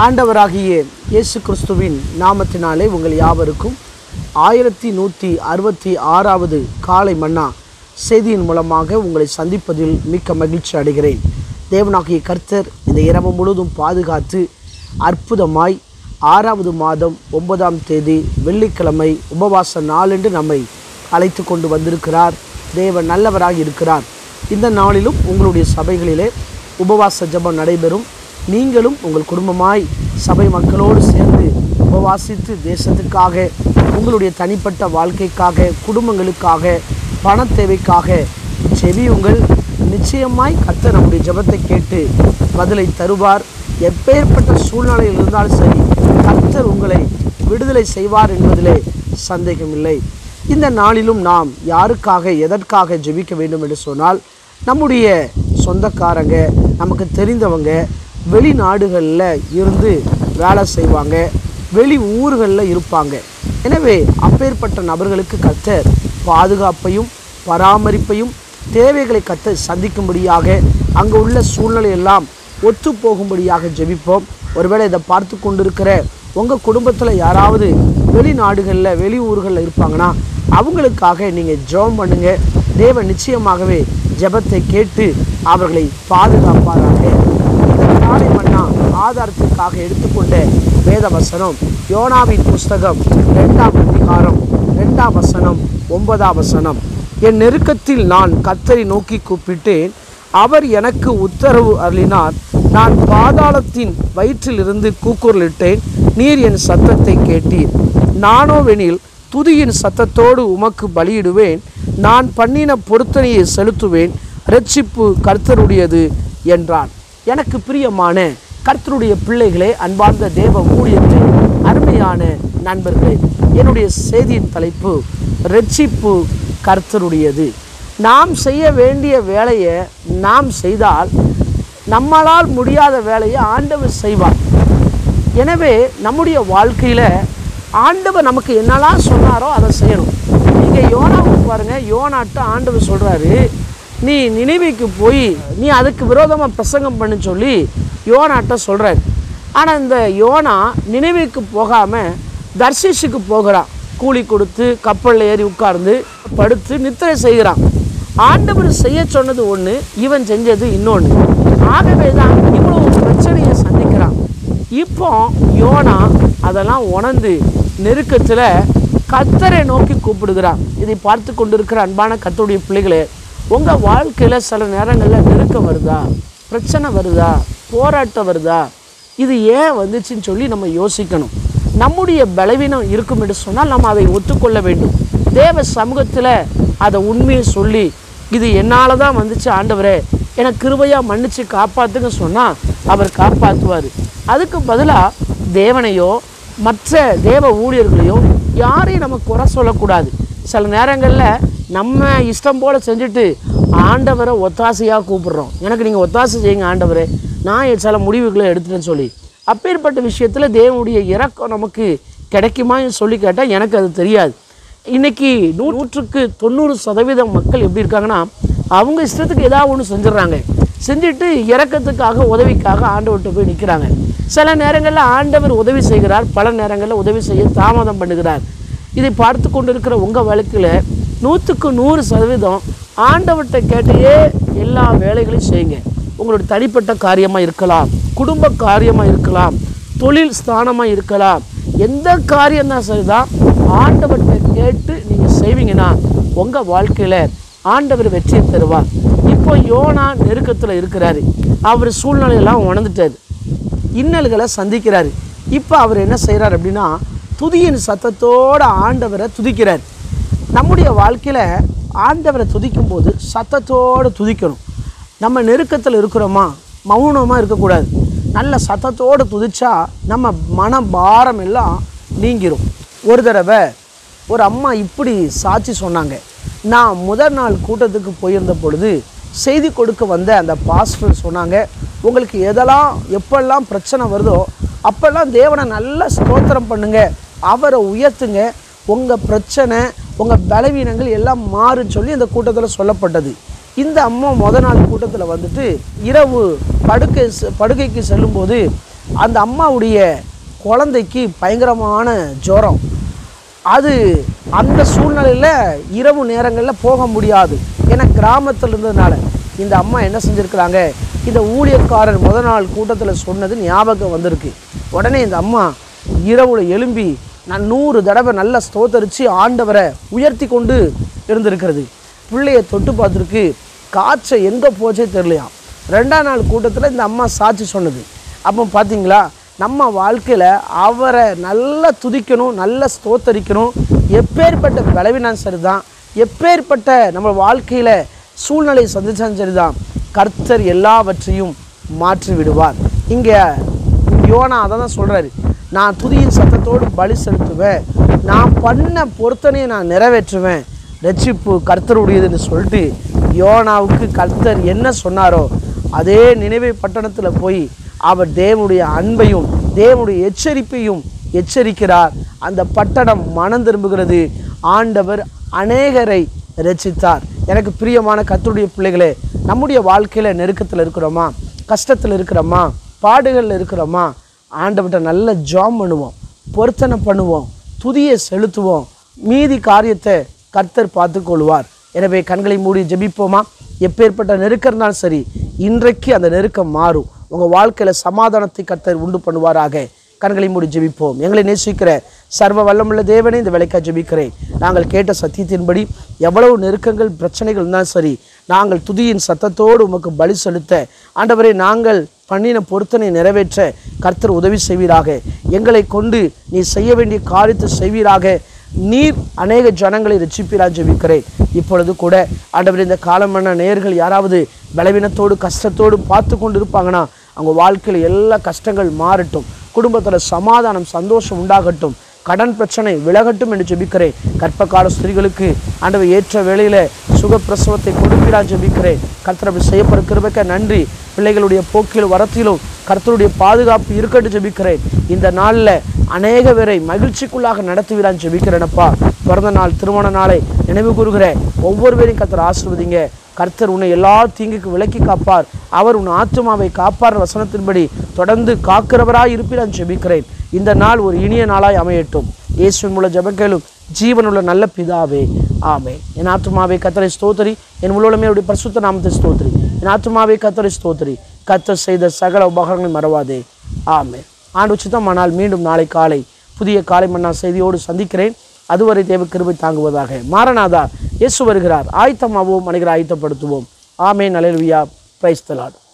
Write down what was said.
ஆண்டவராகிய இயேசு கிறிஸ்துவின் நாமத்தினாலே உங்கள் யாவருக்கும் 1166வது காலை மன்னா செய்தியின் மூலமாக உங்களை சந்திப்பதில் மிக்க மகிழ்ச்சி அடைகிறேன். தேவனாகிய கர்த்தர் இந்த இரவு முழுவதும் பாதுகாத்து அற்புதமாய் 6வது மாதம் 9ஆம் தேதி வெள்ளிக்கிழமை உபவாச நாளென்று நம்மை அழைத்து கொண்டு வந்திருக்கிறார். தேவன் நல்லவராக இருக்கிறார். இந்த நாளிலும் உங்களுடைய சபைகளிலே உபவாச ஜெபம் நடைபெறும். நீங்களும் உங்கள் குடும்பமாய் சபை மக்களோடு சேர்ந்து உபவாசித்து தேசத்துக்காக, உங்களுடைய தனிப்பட்ட வாழ்க்கைக்காக, குடும்பங்களுக்காக, பண தேவைக்காக செவியுங்கள். நிச்சயமாய் கர்த்தர் நம்முடைய ஜெபத்தை கேட்டு பதிலை தருவார். எப்பேற்பட்ட சூழ்நிலையில் இருந்தாலும் சரி, கர்த்தர் உங்களை விடுதலை செய்வார் என்பதிலே சந்தேகமில்லை. இந்த நாளிலும் நாம் யாருக்காக எதற்காக ஜெபிக்க வேண்டும் என்று சொன்னால், நம்முடைய சொந்தக்காரங்க, நமக்கு தெரிந்தவங்க வெளிநாடுகளில் இருந்து வேலை செய்வாங்க, வெளி ஊர்களில் இருப்பாங்க. எனவே அப்பேற்பட்ட நபர்களுக்கு கர்த்தர் பாதுகாப்பையும் பராமரிப்பையும் தேவைகளை கர்த்தர் சந்திக்கும்படியாக, அங்கே உள்ள சூழ்நிலையெல்லாம் ஒத்து போகும்படியாக ஜெபிப்போம். ஒருவேளை இதை பார்த்து கொண்டிருக்கிற உங்கள் குடும்பத்தில் யாராவது வெளிநாடுகளில் வெளி ஊர்களில் இருப்பாங்கன்னா அவங்களுக்காக நீங்கள் ஜெபம் பண்ணுங்க. தேவன் நிச்சயமாகவே ஜெபத்தை கேட்டு அவர்களை பாதுகாப்பாராக. இந்த காலை மன்னா ஆதாரத்திற்காக எடுத்துக்கொண்ட வேத வசனம் யோனாவின் புஸ்தகம் 2ஆம் அதிகாரம் 2ஆம் வசனம் 9ஆம் வசனம். என் நெருக்கத்தில் நான் கர்த்தரை நோக்கி கூப்பிட்டேன், அவர் எனக்கு உத்தரவு அருளினார். நான் பாதாளத்தின் வயிற்றிலிருந்து கூக்குரலிட்டேன், நீர் என் சத்தத்தை கேட்டீர். நானோவெனில் துதியின் சத்தத்தோடு உமக்கு பலியிடுவேன், நான் பண்ணின பொருத்தனையை செலுத்துவேன், இரட்சிப்பு கர்த்தருடையது என்றான். எனக்கு பிரியமான கர்த்தருடைய பிள்ளைகளே, அன்பார்ந்த தேவ ஊழியர்களே, அருமையான நண்பர்களே, என்னுடைய செய்தியின் தலைப்பு இரட்சிப்பு கர்த்தருடையது. நாம் செய்ய வேண்டிய வேலையை நாம் செய்தால் நம்மளால் முடியாத வேலையை ஆண்டவர் செய்வார். எனவே நம்முடைய வாழ்க்கையில் ஆண்டவர் நமக்கு என்னெல்லாம் சொன்னாரோ அதை செய்யணும். நீங்கள் யோனாவுக்கு பாருங்கள், யோனாட்ட ஆண்டவர் சொல்கிறாரு, நீ நினிவேக்கு போய் நீ அதுக்கு விரோதமாக பிரசங்கம் பண்ணு சொல்லி யோனாட்ட சொல்கிறார். ஆனால் இந்த யோனா நினிவேக்கு போகாமல் தர்ஷீஷுக்கு போகிறான். கூலி கொடுத்து கப்பலில் ஏறி உட்கார்ந்து படுத்து நித்திரை செய்கிறான். ஆண்டவர் செய்ய சொன்னது ஒன்று, இவன் செஞ்சது இன்னொன்று. ஆகவே தான் இவ்வளோ பிரச்சனையை சந்திக்கிறான். இப்போ யோனா அதெல்லாம் உணர்ந்து நெருக்கத்தில் கர்த்தரை நோக்கி கூப்பிடுகிறான். இதை பார்த்து கொண்டிருக்கிற அன்பான கர்த்தருடைய பிள்ளைகளே, உங்கள் வாழ்க்கையில் சில நேரங்களில் நெருக்கம் வருதா, பிரச்சனை வருதா, போராட்டம் வருதா, இது ஏன் வந்துச்சுன்னு சொல்லி நம்ம யோசிக்கணும். நம்முடைய பலவீனம் இருக்கும் என்று சொன்னால் நம்ம அதை ஒத்துக்கொள்ள வேண்டும். தேவ சமூகத்தில் அதை உண்மையை சொல்லி, இது என்னால் தான் வந்துச்சு ஆண்டவரே, எனக்கு கிருபையாக மன்னிச்சு காப்பாற்றுங்க சொன்னால் அவர் காப்பாற்றுவார். அதுக்கு பதிலாக தேவனையோ மற்ற தேவ ஊழியர்களையோ யாரையும் நம்ம குறை சொல்லக்கூடாது. சில நேரங்களில் நம்ம இஷ்டம் போல் செஞ்சுட்டு ஆண்டவரை ஒத்தாசையாக கூப்பிட்றோம். எனக்கு நீங்கள் ஒத்தாசை செய்யுங்க ஆண்டவரே, நான் சில முடிவுகளை எடுத்துட்டேன்னு சொல்லி. அப்பேற்பட்ட விஷயத்தில் தேவனுடைய இரக்கம் நமக்கு கிடைக்குமான்னு சொல்லி கேட்டால் எனக்கு அது தெரியாது. இன்றைக்கி 100க்கு 90% மக்கள் எப்படி இருக்காங்கன்னா, அவங்க இஷ்டத்துக்கு ஏதாவது ஒன்று செஞ்சிடறாங்க. செஞ்சுட்டு இரக்கத்துக்காக உதவிக்காக ஆண்டவர்கிட்ட போய் நிற்கிறாங்க. சில நேரங்களில் ஆண்டவர் உதவி செய்கிறார், பல நேரங்களில் உதவி செய்ய தாமதம் பண்ணுகிறார். இதை பார்த்து கொண்டு இருக்கிற உங்கள் வாழ்க்கையில் 100க்கு 100% ஆண்டவர்கிட்ட கேட்டையே எல்லா வேலைகளையும் செய்யுங்க. உங்களுடைய தனிப்பட்ட காரியமாக இருக்கலாம், குடும்ப காரியமாக இருக்கலாம், தொழில் ஸ்தானமாக இருக்கலாம், எந்த காரியம்தான் சரிதான் ஆண்டவர்கிட்ட கேட்டு நீங்கள் செய்வீங்கன்னா உங்கள் வாழ்க்கையில் ஆண்டவர் வெற்றியை தருவார். இப்போ யோனா நெருக்கத்தில் இருக்கிறாரு. அவர் சூழ்நிலையெல்லாம் உணர்ந்துட்டார், இன்னல்களை சந்திக்கிறாரு. இப்போ அவர் என்ன செய்கிறார் அப்படின்னா, துதியின் சத்தத்தோடு ஆண்டவரை துதிக்கிறார். நம்முடைய வாழ்க்கையில் ஆண்டவரை துதிக்கும் போது சத்தத்தோடு துதிக்கணும். நம்ம நெருக்கத்தில் இருக்கிறோமா, மௌனமாக இருக்கக்கூடாது. நல்ல சத்தத்தோடு துதிச்சா நம்ம மன பாரம் எல்லாம் நீங்கிரும். ஒரு தடவை ஒரு அம்மா இப்படி சாட்சி சொன்னாங்க. நான் முதல் நாள் கூட்டத்துக்கு போயிருந்த பொழுது செய்தி கொடுக்க வந்த அந்த பாஸ்டர் சொன்னாங்க, உங்களுக்கு எதெல்லாம் எப்பெல்லாம் பிரச்சனை வருதோ அப்பெல்லாம் தேவனை நல்லா ஸ்தோத்திரம் பண்ணுங்க, அவரை உயர்த்துங்க, உங்கள் பிரச்சனை உங்கள் பலவீனங்கள் எல்லாம் மாறுன்னு சொல்லி இந்த கூட்டத்தில் சொல்லப்பட்டது. இந்த அம்மா முதல் நாள் கூட்டத்தில் வந்துட்டு இரவு படுக்கைக்கு செல்லும்போது அந்த அம்மாவுடைய குழந்தைக்கு பயங்கரமான ஜுரம். அது அந்த சூழ்நிலையில் இரவு நேரங்களில் போக முடியாது. ஏன்னா கிராமத்தில் இருந்ததுனால இந்த அம்மா என்ன செஞ்சுருக்கிறாங்க, இந்த ஊழியக்காரர் முதல் நாள் கூட்டத்தில் சொன்னது ஞாபகம் வந்திருக்கு. உடனே இந்த அம்மா இரவுல எழும்பி நான் 100 தடவை நல்லா ஸ்தோத்தரித்து ஆண்டவரை உயர்த்தி கொண்டு இருந்திருக்கிறது. பிள்ளையை தொட்டு பார்த்துருக்கு, காய்ச்சல் எங்கே போச்சே தெரியலையாம். 2ஆம் நாள் கூட்டத்தில் இந்த அம்மா சாட்சி சொன்னது. அப்போ பார்த்தீங்களா, நம்ம வாழ்க்கையில் அவரை நல்லா துதிக்கணும், நல்லா ஸ்தோத்தரிக்கணும். எப்பேற்பட்ட பலவீனம் சரிதான், எப்பேற்பட்ட நம்ம வாழ்க்கையில் சூழ்நிலையை சந்திச்சாலும் சரிதான், கர்த்தர் எல்லாவற்றையும் மாற்றி விடுவார். இங்கே யோனா அதை தான் சொல்கிறாரு, நான் துதியின் சத்தத்தோடு பலி செலுத்துவேன், நான் பண்ண பொருத்தனையை நான் நிறைவேற்றுவேன், ரட்சிப்பு கர்த்தருடையதுன்னு சொல்லிட்டு யோனாவுக்கு கர்த்தர் என்ன சொன்னாரோ அதே நினைவே பட்டணத்தில் போய் அவர் தேவனுடைய அன்பையும் தேவனுடைய எச்சரிப்பையும் எச்சரிக்கிறார். அந்த பட்டணம் மனம் திரும்புகிறது. ஆண்டவர் அநேகரை ரட்சித்தார். எனக்கு பிரியமான கர்த்தருடைய பிள்ளைகளே, நம்முடைய வாழ்க்கையில் நெருக்கத்தில் இருக்கிறோமா, கஷ்டத்தில் இருக்கிறோமா, பாடுகளில் இருக்கிறோமா, ஆண்டவர்கிட்ட நல்ல ஜாம் பண்ணுவோம், பொருத்தனை பண்ணுவோம், துதியை செலுத்துவோம். மீதி காரியத்தை கர்த்தர் பார்த்து கொள்வார். எனவே கண்களை மூடி ஜெபிப்போமா? எப்பேற்பட்ட நெருக்கம் இருந்தாலும் சரி, இன்றைக்கு அந்த நெருக்கம் மாறும். உங்கள் வாழ்க்கையில் சமாதானத்தை கர்த்தர் உண்டு பண்ணுவாராக. கண்களை மூடி ஜெபிப்போம். எங்களை நேசிக்கிற சர்வ வல்லமுள்ள தேவனே, இந்த வேலைக்காக ஜெபிக்கிறேன். நாங்கள் கேட்ட சத்தியத்தின்படி எவ்வளவு நெருக்கங்கள் பிரச்சனைகள் இருந்தாலும் சரி, நாங்கள் துதியின் சத்தத்தோடு உமக்கு பலி செலுத்த ஆண்டவரே, நாங்கள் பண்ணின பொருத்தனை நிறைவேற்ற கர்த்தர் உதவி செய்வீராக. எங்களை கொண்டு நீ செய்ய வேண்டிய காரியத்தை செய்வீராக. நீர் அநேக ஜனங்களை ரட்சிப்பீராக ஜெபிக்கிறேன். இப்பொழுது கூட ஆண்டவரே, இந்த காலமான நேயர்கள் யாராவது பலவீனத்தோடு கஷ்டத்தோடு பார்த்து கொண்டு இருப்பாங்கன்னா அவங்க வாழ்க்கையில் எல்லா கஷ்டங்கள் மாறட்டும், குடும்பத்தில் சமாதானம் சந்தோஷம் உண்டாகட்டும், கடன் பிரச்சனை விலகட்டும் என்று ஜெபிக்கிறேன். கர்ப்பகால ஸ்திரீகளுக்கு ஆண்டவர் ஏற்ற வேளையில் சுகப்பிரசவத்தை கொடுப்பீராக ஜெபிக்கிறேன். கர்த்தர் செய்யப்படும் கிருபைக்கு நன்றி. பிள்ளைகளுடைய போக்கிலும் வரத்திலும் கர்த்தருடைய பாதுகாப்பு இருக்கட்டும் ஜெபிக்கிறேன். இந்த நாளில் அநேக பேரை மகிழ்ச்சிக்குள்ளாக நடத்துவீரான்னு ஜெபிக்கிறேனப்பா. பிறந்த நாள் திருமண நாளை நினைவு கூறுகிற ஒவ்வொரு பேரையும் கர்த்தர் ஆசீர்வதிங்க. கர்த்தர் உன்னை எல்லா தீங்குக்கு விலக்கி காப்பார். அவர் உன் ஆத்துமாவை காப்பார் வசனத்தின்படி தொடர்ந்து காக்கிறவராய் இருப்பீரான்னு ஜெபிக்கிறேன். இந்த நாள் ஒரு இனிய நாளாய் அமையட்டும். இயேசுவின் மூலம் ஜெபக்கேளும் ஜீவனுள்ள நல்ல பிதாவே, ஆமென். என் ஆத்துமாவை கர்த்தரை ஸ்தோத்திரி, என் உள்ளமே அவருடைய பரிசுத்த நாமத்தை ஸ்தோத்திரி. என் ஆத்துமாவை கர்த்தரை ஸ்தோத்திரி, கர்த்தர் செய்த சகல உபகாரங்களை மறவாதே, ஆமென். ஆண்டு உச்சிதமானால் மீண்டும் நாளை காலை புதிய காலை மன்னா செய்தியோடு சந்திக்கிறேன். அதுவரை தேவ கிருபை தாங்குவதாக. மாரநாதா, இயேசு வருகிறார். ஆயத்தமாவோம், அனைவரை ஆயத்தப்படுத்துவோம். ஆமென். அல்லேலூயா. Praise the Lord.